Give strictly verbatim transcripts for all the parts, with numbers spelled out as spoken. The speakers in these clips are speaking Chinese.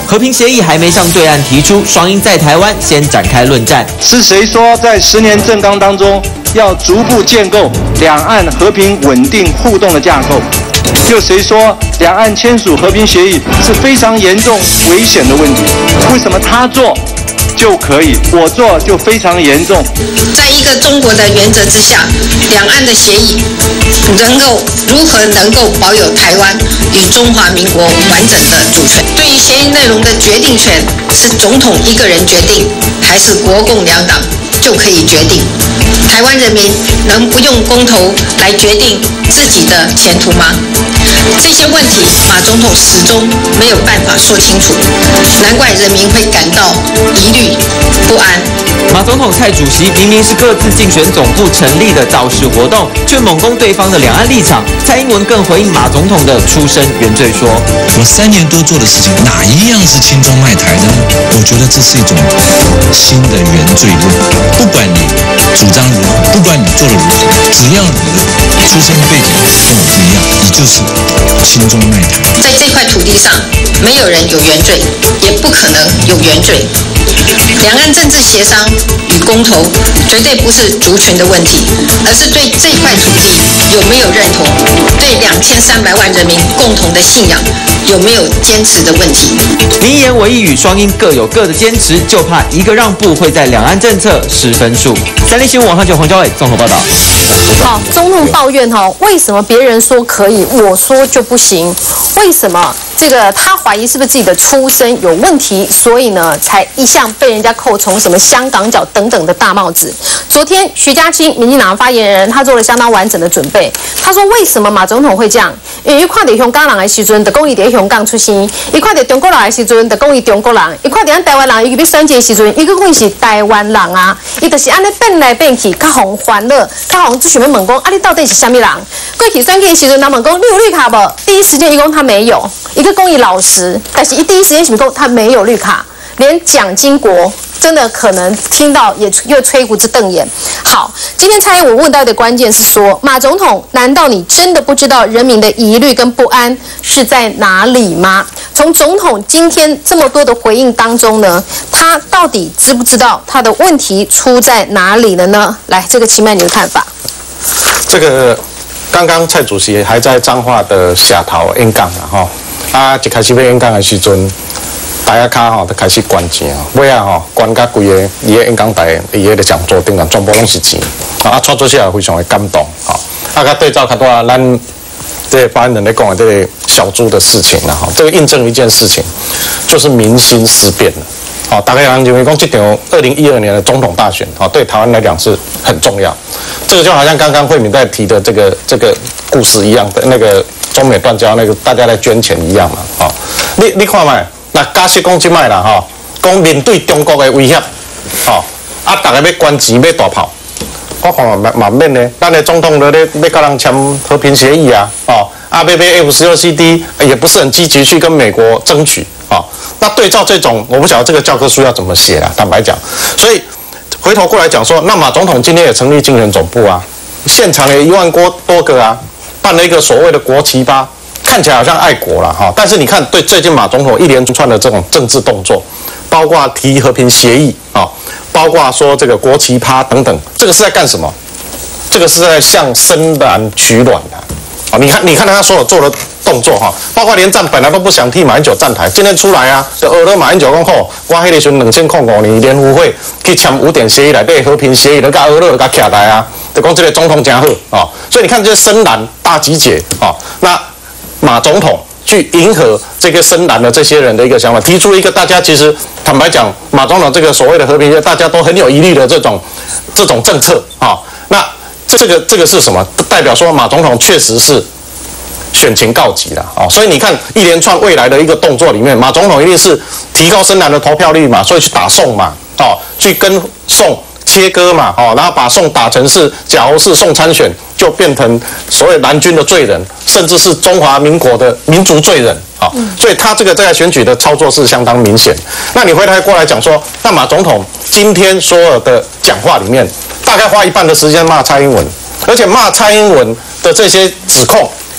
和平协议还没向对岸提出，双鹰在台湾先展开论战。 是谁说在十年政纲当中要逐步建构两岸和平稳定互动的架构？又谁说两岸签署和平协议是非常严重危险的问题？为什么他做就可以，我做就非常严重？ 在一个中国的原则之下，两岸的协议能够如何能够保有台湾与中华民国完整的主权？对于协议内容的决定权，是总统一个人决定，还是国共两党就可以决定？台湾人民能不用公投来决定自己的前途吗？这些问题，马总统始终没有办法说清楚，难怪人民会感到疑虑不安。 马总统、蔡主席明明是各自竞选总部成立的造势活动，却猛攻对方的两岸立场。蔡英文更回应马总统的出身原罪说：“ 我三年多做的事情，哪一样是亲中卖台的呢？我觉得这是一种新的原罪论。不管你主张如何，不管你做的如何，只要你的出身背景跟我不一样，你就是亲中卖台。 在这块土地上，没有人有原罪，也不可能有原罪。两岸政治协商与公投绝对不是族群的问题，而是对这块土地有没有认同，对两千三百万人民共同的信仰有没有坚持的问题。” 名言为一语，双鹰各有各的坚持，就怕一个让步会在两岸政策失分数。三立新闻网上九黄昭伟综合报道。 好，总统抱怨哈，为什么别人说可以，我说就不行？为什么？这个他怀疑是不是自己的出身有问题，所以呢，才一向被人家扣从什么香港脚等等的大帽子。昨天徐嘉清民进党发言人，他做了相当完整的准备。他说，为什么马总统会这样？因为一看到香港人的时阵，就讲伊在香港出生；一看到中国人的时阵，就讲伊中国人；一看到咱台湾人，伊要选举的时阵，伊个讲是台湾人啊。伊就是安尼变来变去，较互欢乐，较互只想要问讲，啊，你到底是啥物人？过去选举的时阵，人问讲你有绿卡无？第一时间伊讲他没有。一个公益老实，但是一第一时间什么公他没有绿卡，连蒋经国真的可能听到也又吹胡子瞪眼。好，今天蔡英文问到的关键是说，马总统，难道你真的不知道人民的疑虑跟不安是在哪里吗？从总统今天这么多的回应当中呢，他到底知不知道他的问题出在哪里了呢？来，这个齐曼你的看法？ 这个刚刚蔡主席还在彰化的下头演讲啊，哈。啊，一开始要演讲的时阵，大家卡吼就开始关钱哦，尾啊吼关甲规个伊个演讲台，伊个讲座顶啊，全部拢是钱，啊，创作起来非常的感动，吼、哦。啊，甲对照较多咱这个发言人咧讲的这个小猪的事情啦，哈，这个印证一件事情，就是民心思变了。好、哦，大概人认为讲这场二零一二年的总统大选，哦，对台湾来讲是很重要。这个就好像刚刚慧敏在提的这个这个故事一样的那个。中美断交那个大家来捐钱一样嘛，哦，你你看卖，那假设讲即卖啦，吼，讲面对中国的威胁，哦，啊，大家要捐钱要大炮，我看嘛嘛免呢，咱的总统咧咧要跟人签和平协议啊，哦，啊，要买 F 十六 C D 也不是很积极去跟美国争取，哦，那对照这种，我不晓得这个教科书要怎么写啦，坦白讲，所以回头过来讲说，那马总统今天也成立竞选总部啊，现场有一万多多个啊。办了一个所谓的国旗吧，看起来好像爱国了哈，但是你看，对最近马总统一连串的这种政治动作，包括提和平协议啊，包括说这个国旗趴等等，这个是在干什么？这个是在向深蓝取暖的啊！你看，你看他所有做的动作哈，包括连战本来都不想替马英九站台，今天出来啊，就俄勒马英九讲好，我迄个时阵两千零五年联福会去签五点协议来对和平协议，就甲俄勒甲徛来啊。就讲这个总统真好啊、哦，所以你看这些深蓝大集结啊、哦，那马总统去迎合这个深蓝的这些人的一个想法，提出一个大家其实坦白讲，马总统这个所谓的和平，大家都很有疑虑的这种这种政策啊、哦，那这个这个是什么？代表说马总统确实是选情告急了啊、哦，所以你看一连串未来的一个动作里面，马总统一定是提高深蓝的投票率嘛，所以去打宋嘛，哦，去跟宋。切割嘛，哦，然后把宋打成是，假如是宋参选，就变成所谓蓝军的罪人，甚至是中华民国的民族罪人，啊、哦，嗯、所以他这个在选举的操作是相当明显。那你回来过来讲说，那马总统今天所有的讲话里面，大概花一半的时间骂蔡英文，而且骂蔡英文的这些指控，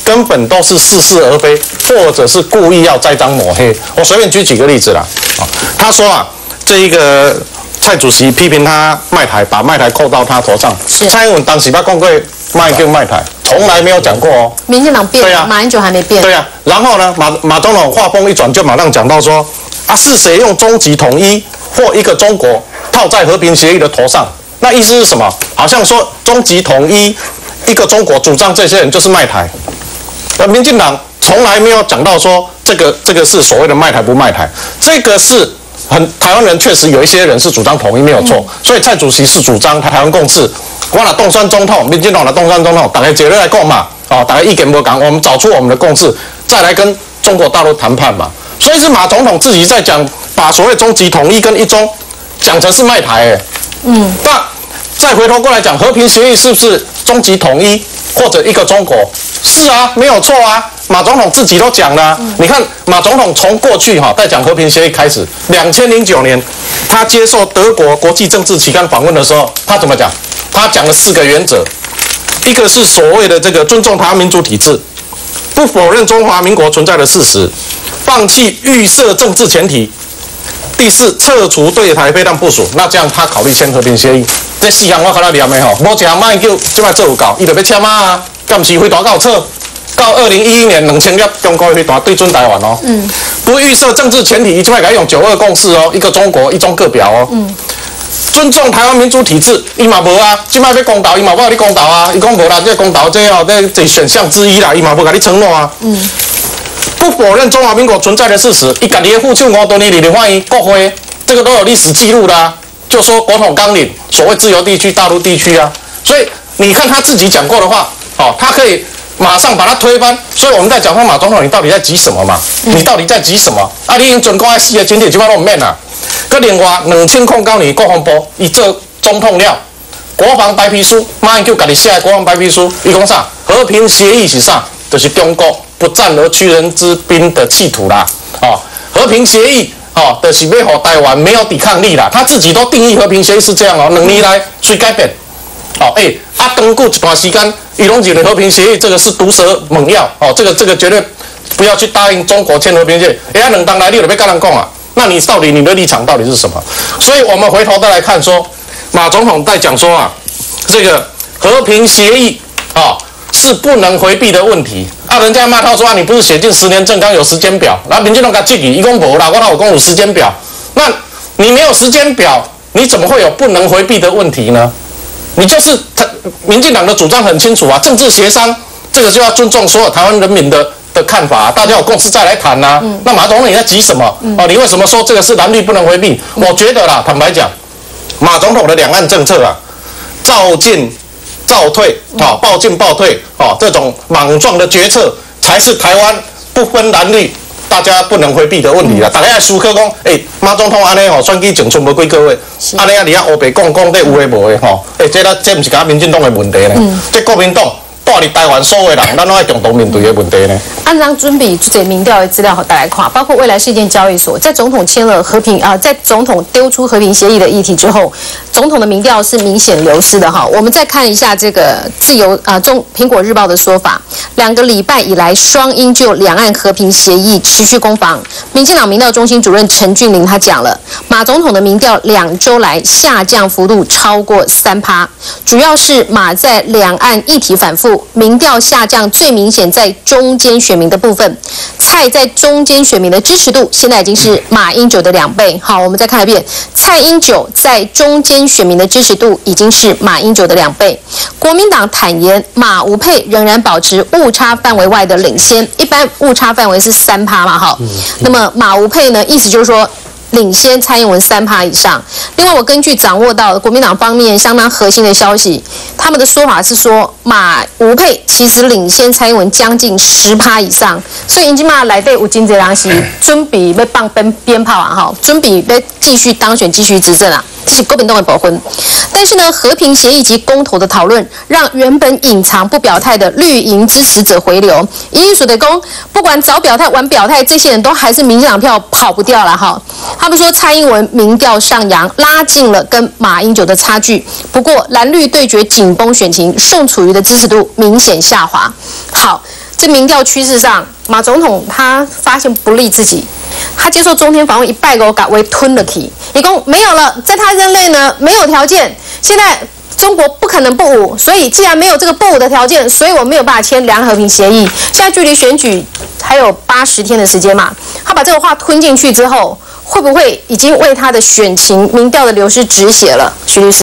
根本都是似是而非，或者是故意要栽赃抹黑。我随便举几个例子啦。啊，他说啊，这一个蔡主席批评他卖台，把卖台扣到他头上。蔡英文当时他讲过卖就卖台，从来没有讲过哦。 民进党变了，啊、马英九还没变。 对啊，然后呢，马马总统话锋一转，就马上讲到说啊，是谁用终极统一或一个中国套在和平协议的头上？那意思是什么？好像说终极统一、一个中国主张这些人就是卖台。而民进党从来没有讲到说这个这个是所谓的卖台不卖台，这个是很台湾人确实有一些人是主张统一没有错，嗯、所以蔡主席是主张台湾共治。我拿东山总统，民进党的东山总统，大家接着来讲嘛，哦，大家意见不讲，我们找出我们的共识，再来跟中国大陆谈判嘛。所以是马总统自己在讲，把所谓终极统一跟一中讲成是卖台，哎。嗯，那再回头过来讲，和平协议是不是终极统一或者一个中国？是啊，没有错啊。马总统自己都讲了、啊嗯，你看马总统从过去哈、啊、在讲和平协议开始，两千零九年他接受德国国际政治期刊访问的时候，他怎么讲？他讲了四个原则，一个是所谓的这个尊重台湾民主体制，不否认中华民国存在的事实，放弃预设政治前提。第四，撤除对台飞弹部署，那这样他考虑签和平协议。这四项我看到念的吼，无一项卖叫即摆做有够，伊就要签啊，敢毋是飞弹到撤？到二零一一年两千粒中国飞弹对准台湾哦。嗯。不预设政治前提，即摆改用九二共识哦，一个中国，一中各表哦。嗯。尊重台湾民主体制，伊嘛无啊，即摆要公投，伊嘛无甲你公投啊，伊讲无啦，这公投这哦，这这选项之一啦，伊嘛无甲你承诺啊。嗯。不否认中华民国存在的事实，伊家己的父亲五多年里的欢迎国会，这个都有历史记录的啊。就说国统纲领，所谓自由地区、大陆地区啊，所以你看他自己讲过的话，哦，他可以马上把它推翻。所以我们在讲说马总统，你到底在急什么嘛？你到底在急什么？啊，你已经准公爱四个前提，基本上都唔免啦。佮另外两千零九年国防部伊做总统了，国防白皮书，马英九家己写的国防白皮书，伊讲啥？和平协议是啥？就是中国不战而屈人之兵的企图啦。哦，和平协议。哦，就是要让台湾没有抵抗力啦。他自己都定义和平协议是这样哦，两年来随改变。哦，哎、欸，啊，等过一段时间，伊拢认为和平协议这个是毒蛇猛药哦，这个这个绝对不要去答应中国签和平协议。哎、欸，啊，两当来你就要跟人讲啊，那你到底你的立场到底是什么？所以我们回头再来看说，马总统在讲说啊，这个和平协议啊。是不能回避的问题啊！人家骂他说啊，你不是写进十年政纲有时间表，然后民进党给他质疑，一共无啦，我哪有讲有时间表？那你没有时间表，你怎么会有不能回避的问题呢？你就是民进党的主张很清楚啊，政治协商这个就要尊重所有台湾人民的的看法、啊，大家有共识再来谈呐、啊嗯。那马总统你在急什么？嗯、哦，你为什么说这个是蓝绿不能回避？嗯、我觉得啦，坦白讲，马总统的两岸政策啊，照进。照退，啊、哦，报进报退，哦，这种莽撞的决策才是台湾不分蓝绿，大家不能回避的问题啦。大家思考讲，哎、欸，马总统安尼吼，选举前剩无几个月，安尼啊，你啊黑白讲讲这有诶无诶吼，哎、欸，这啦，这不是甲民进党的问题呢，嗯、这国民党带伫台湾所有人，咱拢要共同面对的问题呢。按照准备这民调的资料和大家看，包括未来事件交易所，在总统签了和平啊、呃，在总统丢出和平协议的议题之后，总统的民调是明显流失的哈。我们再看一下这个自由啊、呃、中苹果日报的说法，两个礼拜以来，双英就两岸和平协议持续攻防。民进党民调中心主任陈俊麟他讲了，马总统的民调两周来下降幅度超过三趴，主要是马在两岸议题反复，民调下降最明显在中间选民的部分。蔡在中间选民的支持度现在已经是马英九的两倍。好，我们再看一遍，蔡英九在中间选民的支持度已经是马英九的两倍。国民党坦言，马吴配仍然保持误差范围外的领先，一般误差范围是三趴嘛，哈。那么马吴配呢，意思就是说，领先蔡英文三趴以上。另外，我根据掌握到国民党方面相当核心的消息，他们的说法是说，马吴配其实领先蔡英文将近十趴以上，所以已经嘛来对有真侪人是准备要放鞭鞭炮啊，哈，准备要继续当选、继续执政啊。这是国民党的部分。但是呢，和平协议及公投的讨论，让原本隐藏不表态的绿营支持者回流。因所的公，不管早表态、晚表态，这些人都还是民进党票跑不掉了哈。他们说蔡英文民调上扬，拉近了跟马英九的差距。不过蓝绿对决紧绷选情，宋楚瑜的支持度明显下滑。好。 这民调趋势上，马总统他发现不利自己，他接受中天访问一拜狗改为吞了题，一共没有了，在他任内呢没有条件，现在中国不可能不武，所以既然没有这个不武的条件，所以我没有办法签两岸和平协议。现在距离选举还有八十天的时间嘛，他把这个话吞进去之后，会不会已经为他的选情民调的流失止血了？徐律师。